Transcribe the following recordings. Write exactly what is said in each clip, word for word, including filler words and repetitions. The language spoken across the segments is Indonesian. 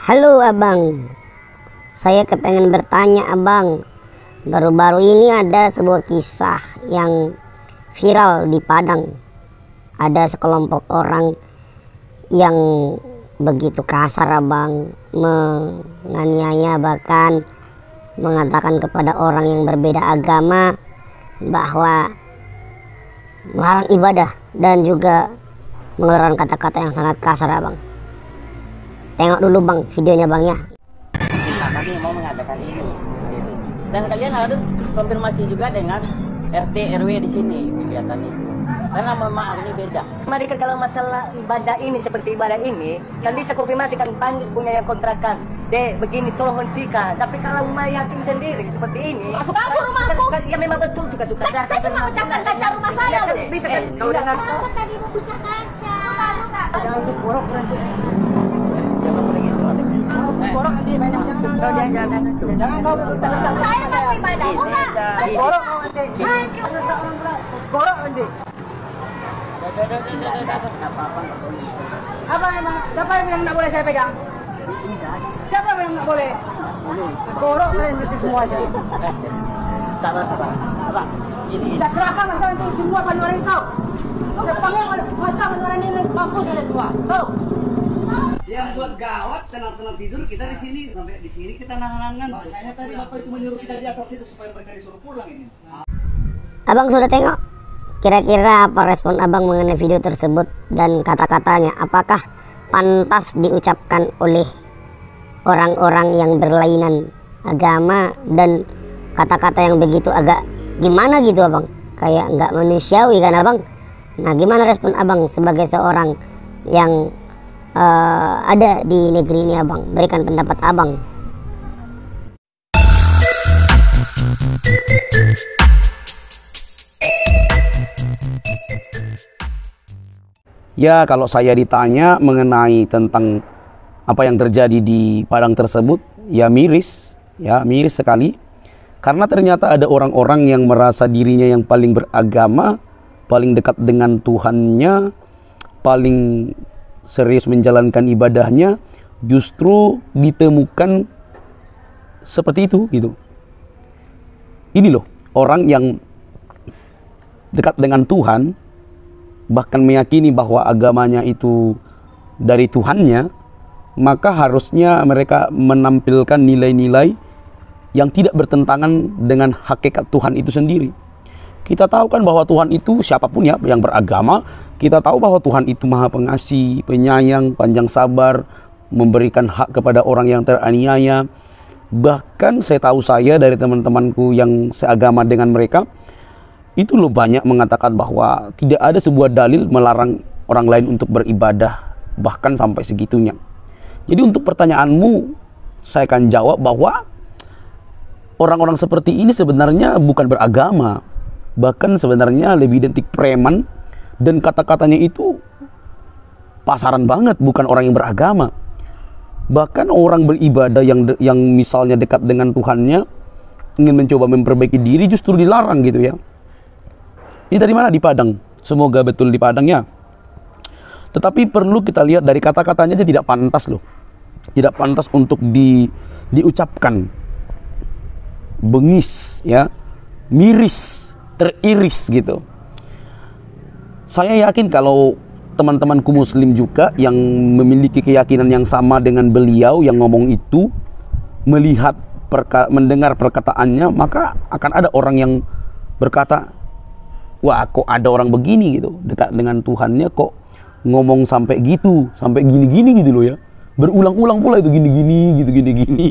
Halo abang, saya kepengen bertanya abang. Baru-baru ini ada sebuah kisah yang viral di Padang. Ada sekelompok orang yang begitu kasar abang, menganiaya bahkan mengatakan kepada orang yang berbeda agama bahwa melarang ibadah dan juga mengeluarkan kata-kata yang sangat kasar abang. Tengok dulu bang videonya bang ya. Nah, kami mau mengadakan ini gitu. Dan kalian harus konfirmasi juga dengan R T R W di sini kegiatan itu, karena memang ini beda. Mereka kalau masalah ibadah ini seperti ibadah ini, nanti saya konfirmasikan panggil punya yang kontrakan. Dek, begini tolong hentikan. Tapi kalau mau yakin sendiri seperti ini, masuk aku rumahku. Kan, ya memang betul juga suka. Saya, saya cuma pecahkan kaca rumah saya. Ya, kan, bisa kan? Kalau dengan Aku tadi mau pecah kaca. jangan borok nanti. Jangan boleh gitu. Borok nanti banyak jangan. Jangan jangan. Jangan kau letak. Saya mau ibadah, bukan. Borok nanti. Borok nanti. Apa emang? Siapa yang bilang nggak boleh saya pegang? Siapa yang bilang nggak boleh? Borok kalian itu semua aja. Sabar, sabar. Abang, ini. Tidak kerasa masa itu semua panuran itu. Panggil masa panuran ini mampu kalian semua. Tahu? Yang buat gawat tenang-tenang tidur kita di sini, sampai di sini kita nahan-nahan. Makanya tadi Bapak itu menyuruh kita di atas itu supaya mereka disuruh pulang ini. Abang sudah tengok? Kira-kira apa respon abang mengenai video tersebut dan kata-katanya? Apakah pantas diucapkan oleh orang-orang yang berlainan agama dan kata-kata yang begitu agak gimana gitu abang? Kayak nggak manusiawi kan abang? Nah gimana respon abang sebagai seorang yang uh, ada di negeri ini abang? Berikan pendapat abang. Ya, kalau saya ditanya mengenai tentang apa yang terjadi di Padang tersebut, ya miris, ya miris sekali. Karena ternyata ada orang-orang yang merasa dirinya yang paling beragama, paling dekat dengan Tuhannya, paling serius menjalankan ibadahnya, justru ditemukan seperti itu, gitu. Ini loh, orang yang dekat dengan Tuhan, bahkan meyakini bahwa agamanya itu dari Tuhannya, maka harusnya mereka menampilkan nilai-nilai yang tidak bertentangan dengan hakikat Tuhan itu sendiri. Kita tahu kan bahwa Tuhan itu siapapun ya yang beragama, kita tahu bahwa Tuhan itu maha pengasih, penyayang, panjang sabar, memberikan hak kepada orang yang teraniaya. Bahkan saya tahu saya dari teman-temanku yang seagama dengan mereka, itu loh banyak mengatakan bahwa tidak ada sebuah dalil melarang orang lain untuk beribadah, bahkan sampai segitunya. Jadi untuk pertanyaanmu, saya akan jawab bahwa orang-orang seperti ini sebenarnya bukan beragama, bahkan sebenarnya lebih identik preman, dan kata-katanya itu pasaran banget, bukan orang yang beragama. Bahkan orang beribadah yang yang misalnya dekat dengan Tuhannya, ingin mencoba memperbaiki diri, justru dilarang gitu ya. Ini dari mana? Di Padang. Semoga betul di Padang ya. Tetapi perlu kita lihat dari kata-katanya aja tidak pantas loh. Tidak pantas untuk di, diucapkan. Bengis ya. Miris, teriris gitu. Saya yakin kalau teman-temanku muslim juga yang memiliki keyakinan yang sama dengan beliau yang ngomong itu, melihat perka, mendengar perkataannya, maka akan ada orang yang berkata, wah kok ada orang begini gitu, dekat dengan Tuhannya kok ngomong sampai gitu, sampai gini-gini gitu loh ya. Berulang-ulang pula itu gini-gini, gitu gini-gini.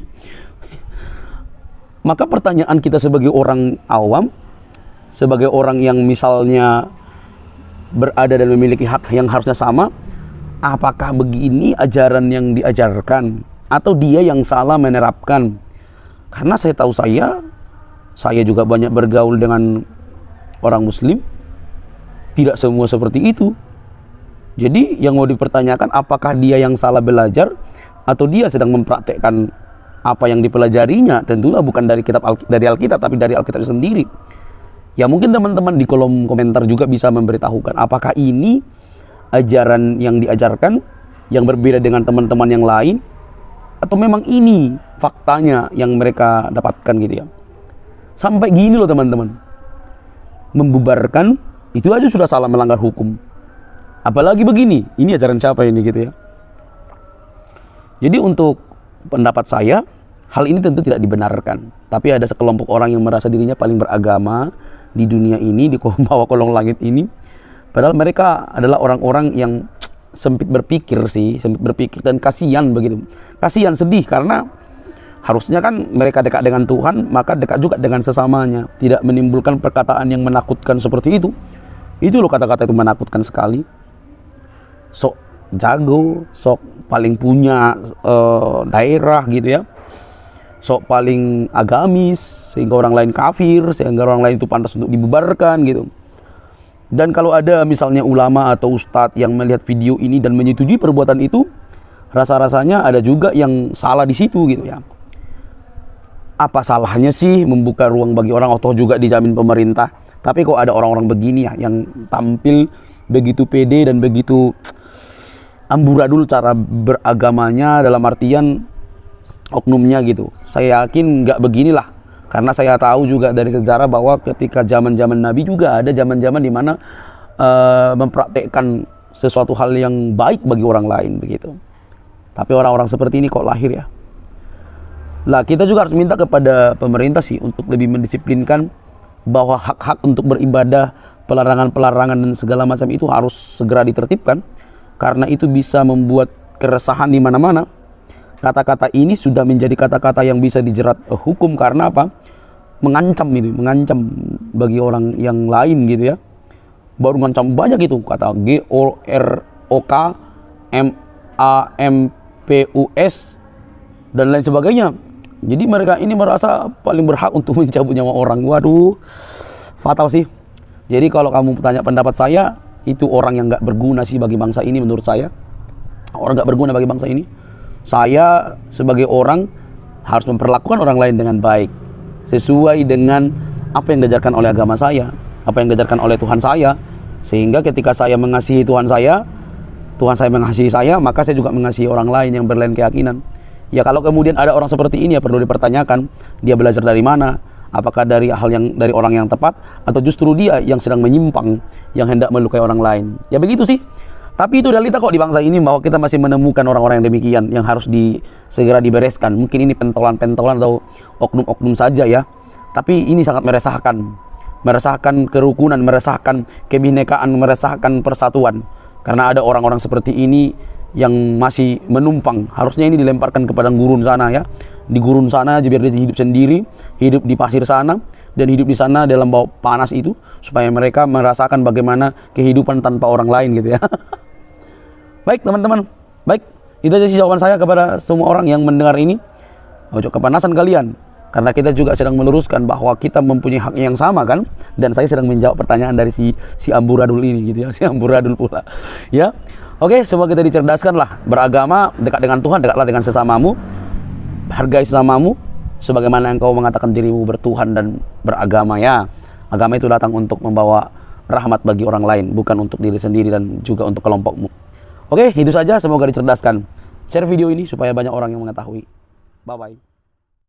Maka pertanyaan kita sebagai orang awam, sebagai orang yang misalnya berada dan memiliki hak yang harusnya sama, apakah begini ajaran yang diajarkan? Atau dia yang salah menerapkan? Karena saya tahu saya, saya juga banyak bergaul dengan orang muslim, tidak semua seperti itu. Jadi yang mau dipertanyakan, apakah dia yang salah belajar atau dia sedang mempraktekkan apa yang dipelajarinya? Tentulah bukan dari kitab dari Alkitab, tapi dari Alkitab sendiri. Ya mungkin teman-teman di kolom komentar juga bisa memberitahukan apakah ini ajaran yang diajarkan yang berbeda dengan teman-teman yang lain, atau memang ini faktanya yang mereka dapatkan gitu ya. Sampai gini loh teman-teman, membubarkan itu aja sudah salah, melanggar hukum, apalagi begini, ini ajaran siapa ini gitu ya. Jadi untuk pendapat saya, hal ini tentu tidak dibenarkan, tapi ada sekelompok orang yang merasa dirinya paling beragama di dunia ini, di bawah kolong langit ini, padahal mereka adalah orang-orang yang sempit berpikir sih, sempit berpikir, dan kasihan begitu. Kasihan, sedih, karena harusnya kan mereka dekat dengan Tuhan, maka dekat juga dengan sesamanya, tidak menimbulkan perkataan yang menakutkan seperti itu. Itu loh kata-kata itu menakutkan sekali. Sok jago, sok paling punya uh, daerah gitu ya, sok paling agamis sehingga orang lain kafir, sehingga orang lain itu pantas untuk dibubarkan gitu. Dan kalau ada misalnya ulama atau ustadz yang melihat video ini dan menyetujui perbuatan itu, rasa-rasanya ada juga yang salah di situ gitu ya. Apa salahnya sih membuka ruang bagi orang, atau juga dijamin pemerintah? Tapi kok ada orang-orang begini ya yang tampil begitu pede dan begitu amburadul cara beragamanya, dalam artian oknumnya gitu. Saya yakin nggak beginilah. Karena saya tahu juga dari sejarah bahwa ketika zaman-zaman Nabi juga ada zaman-zaman di mana uh, mempraktekkan sesuatu hal yang baik bagi orang lain begitu. Tapi orang-orang seperti ini kok lahir ya. Lah kita juga harus minta kepada pemerintah sih untuk lebih mendisiplinkan bahwa hak-hak untuk beribadah, pelarangan-pelarangan dan segala macam itu harus segera ditertibkan, karena itu bisa membuat keresahan di mana-mana. Kata-kata ini sudah menjadi kata-kata yang bisa dijerat uh, hukum, karena apa? Mengancam itu, mengancam bagi orang yang lain gitu ya. Baru mengancam banyak itu, kata G O R O K M A M P U S dan lain sebagainya. Jadi mereka ini merasa paling berhak untuk mencabut nyawa orang. Waduh, fatal sih. Jadi kalau kamu tanya pendapat saya, itu orang yang gak berguna sih bagi bangsa ini menurut saya. Orang gak berguna bagi bangsa ini. Saya sebagai orang harus memperlakukan orang lain dengan baik, sesuai dengan apa yang diajarkan oleh agama saya, apa yang diajarkan oleh Tuhan saya. Sehingga ketika saya mengasihi Tuhan saya, Tuhan saya mengasihi saya, maka saya juga mengasihi orang lain yang berlain keyakinan. Ya kalau kemudian ada orang seperti ini ya perlu dipertanyakan, dia belajar dari mana? Apakah dari hal yang dari orang yang tepat, atau justru dia yang sedang menyimpang, yang hendak melukai orang lain? Ya begitu sih. Tapi itu realita kok di bangsa ini, bahwa kita masih menemukan orang-orang yang demikian, yang harus di, segera dibereskan. Mungkin ini pentolan-pentolan atau oknum-oknum saja ya. Tapi ini sangat meresahkan. Meresahkan kerukunan, meresahkan kebinekaan, meresahkan persatuan. Karena ada orang-orang seperti ini yang masih menumpang. Harusnya ini dilemparkan kepada gurun sana ya. Di gurun sana aja biar dia hidup sendiri, hidup di pasir sana, dan hidup di sana dalam bau panas itu, supaya mereka merasakan bagaimana kehidupan tanpa orang lain gitu ya. Baik teman-teman, baik, itu aja sih jawaban saya kepada semua orang yang mendengar ini. Ojo kepanasan kalian, karena kita juga sedang meluruskan bahwa kita mempunyai hak yang sama kan. Dan saya sedang menjawab pertanyaan dari si si amburadul ini gitu ya, si amburadul pula ya. Oke, semoga kita dicerdaskan lah. Beragama, dekat dengan Tuhan, dekatlah dengan sesamamu, hargai sesamamu sebagaimana engkau mengatakan dirimu bertuhan dan beragama ya. Agama itu datang untuk membawa rahmat bagi orang lain, bukan untuk diri sendiri dan juga untuk kelompokmu. Oke, itu saja, semoga dicerdaskan. Share video ini supaya banyak orang yang mengetahui. Bye-bye.